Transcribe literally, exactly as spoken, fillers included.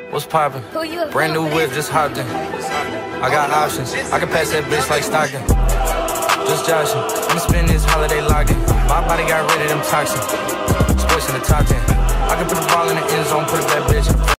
What's poppin'? Brand new whip, just hopped in. I got options, I can pass that bitch like Stockton. Just joshing, I'ma spend this holiday logging. My body got rid of them toxins. Sports in the top ten. I can put the ball in the end zone, put it that bitch.